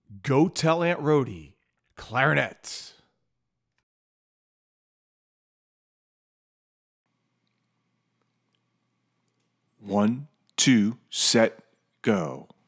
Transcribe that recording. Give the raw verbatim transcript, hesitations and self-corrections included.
Go tell Aunt Rhodie. Clarinets. One, two, set, go.